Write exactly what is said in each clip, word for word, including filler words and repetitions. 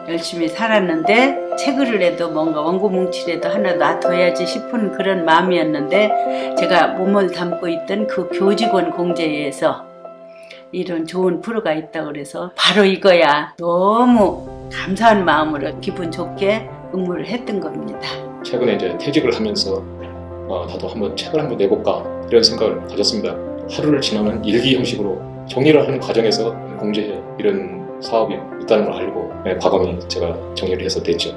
열심히 살았는데 책을 해도 뭔가 원고 뭉치라도 하나 놔둬야지 싶은 그런 마음이었는데 제가 몸을 담고 있던 그 교직원 공제에서 이런 좋은 프로가 있다고 그래서 바로 이거야. 너무 감사한 마음으로 기분 좋게 응모를 했던 겁니다. 최근에 이제 퇴직을 하면서 어, 나도 한번 책을 한번 내볼까 이런 생각을 가졌습니다. 하루를 지나면 일기 형식으로 정리를 하는 과정에서 공제 이런 사업이 있다는 걸 알고 네, 과감히 제가 정리를 해서 냈죠.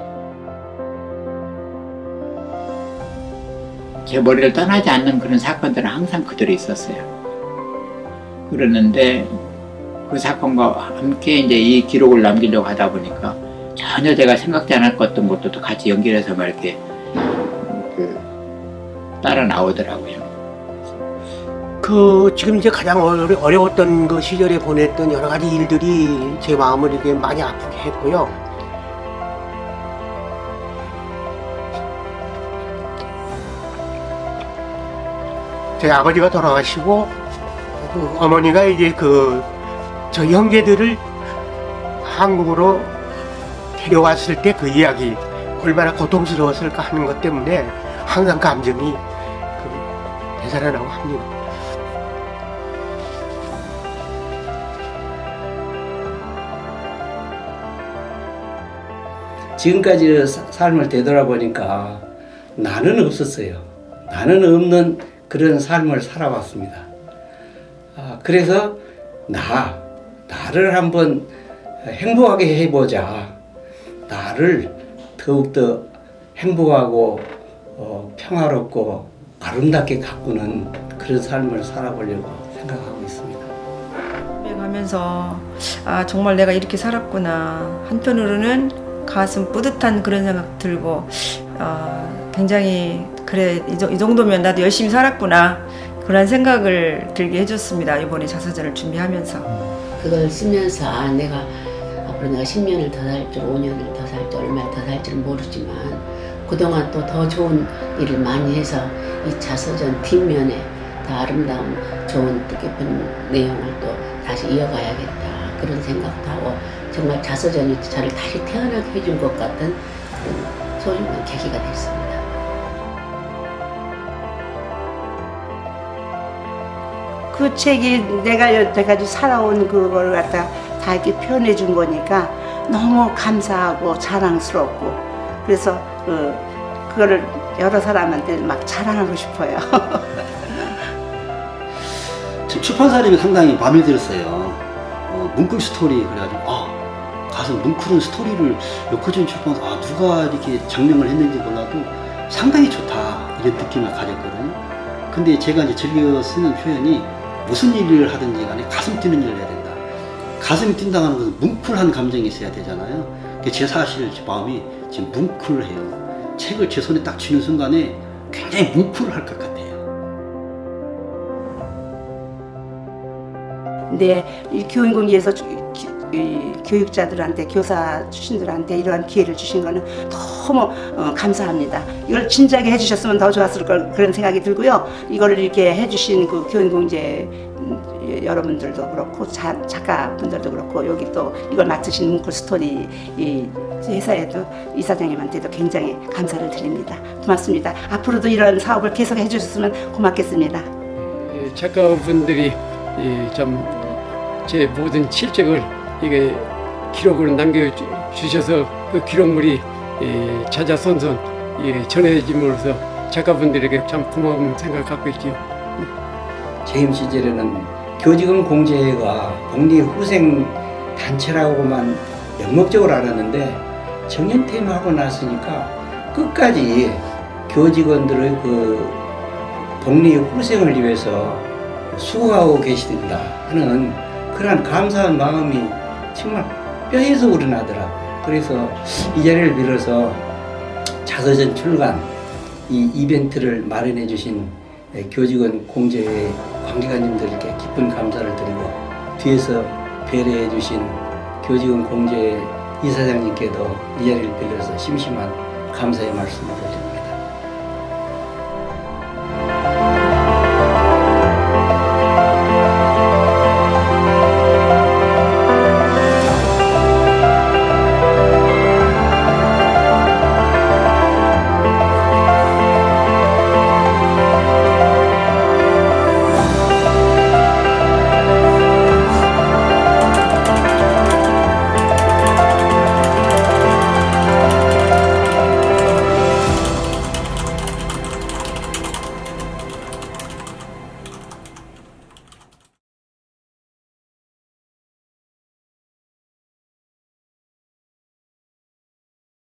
제 머리를 떠나지 않는 그런 사건들은 항상 그대로 있었어요. 그랬는데 그 사건과 함께 이제 이 기록을 남기려고 하다 보니까 전혀 제가 생각지 않았던 것도 같이 연결해서 막 이렇게 그 따라 나오더라고요. 그 지금 이제 가장 어려, 어려웠던 그 시절에 보냈던 여러 가지 일들이 제 마음을 이렇게 많이 아프게 했고요. 제 아버지가 돌아가시고 그 어머니가 이제 그 저 형제들을 한국으로 데려왔을 때 그 이야기 얼마나 고통스러웠을까 하는 것 때문에 항상 감정이 그 되살아나고 합니다. 지금까지 삶을 되돌아보니까 나는 없었어요. 나는 없는 그런 삶을 살아왔습니다. 아, 그래서 나, 나를 한번 행복하게 해보자. 나를 더욱더 행복하고 어, 평화롭고 아름답게 가꾸는 그런 삶을 살아보려고 생각하고 있습니다. 가면서 아 정말 내가 이렇게 살았구나. 한편으로는 가슴 뿌듯한 그런 생각 들고 어, 굉장히 그래 이, 이 정도면 나도 열심히 살았구나 그런 생각을 들게 해줬습니다. 이번에 자서전을 준비하면서 그걸 쓰면서 아 내가 앞으로 내가 십 년을 더 살 줄, 오 년을 더 살 줄, 얼마를 더 살 줄 모르지만 그동안 또 더 좋은 일을 많이 해서 이 자서전 뒷면에 더 아름다운 좋은 뜻깊은 내용을 또 다시 이어가야겠다 그런 생각도 하고 정말 자서전이 저를 다시 태어나게 해준 것 같은 그런 소중한 계기가 됐습니다. 그 책이 내가 여태까지 살아온 그걸 갖다 다 이렇게 표현해 준 거니까 너무 감사하고 자랑스럽고 그래서 그, 그거를 여러 사람한테 막 자랑하고 싶어요. 출판사님이 상당히 마음에 들었어요. 어, 뭉클 스토리 그래가지고 아 가서 뭉클은 스토리를 요코진 출판사 아 누가 이렇게 장명을 했는지 몰라도 상당히 좋다 이런 느낌을 가졌거든요. 근데 제가 이제 즐겨 쓰는 표현이 무슨 일을 하든지 간에 가슴 뛰는 일을 해야 된다. 가슴이 뛴다는 것은 뭉클한 감정이 있어야 되잖아요. 제 사실 제 마음이 지금 뭉클해요. 책을 제 손에 딱 쥐는 순간에 굉장히 뭉클할 것 같아요. 근데 이 교인공지에서 교육자들한테 교사 출신들한테 이러한 기회를 주신 거는 너무 어, 감사합니다. 이걸 진작에 해주셨으면 더 좋았을 걸 그런 생각이 들고요. 이걸 이렇게 해주신 그 교인공제 여러분들도 그렇고 자, 작가분들도 그렇고 여기 또 이걸 맡으신 뭉클 스토리 이 회사에도 이사장님한테도 굉장히 감사를 드립니다. 고맙습니다. 앞으로도 이런 사업을 계속 해주셨으면 고맙겠습니다. 작가분들이 좀 제 모든 실적을 이게 기록으로 남겨주셔서 그 기록물이 자자손손 전해짐으로써 작가분들에게 참 고마운 생각을 갖고 있지요. 재임 시절에는 교직원 공제회가 복리후생 단체라고만 명목적으로 알았는데 정년퇴임하고 났으니까 끝까지 교직원들의 그 복리후생을 위해서 수고하고 계신다 하는 그런 감사한 마음이 정말 뼈에서 우러나더라. 그래서 이 자리를 빌어서 자서전 출간 이 이벤트를 마련해 주신 교직원 공제회 관계자님들께 깊은 감사를 드리고 뒤에서 배려해 주신 교직원 공제회 이사장님께도 이 자리를 빌어서 심심한 감사의 말씀을 드립니다.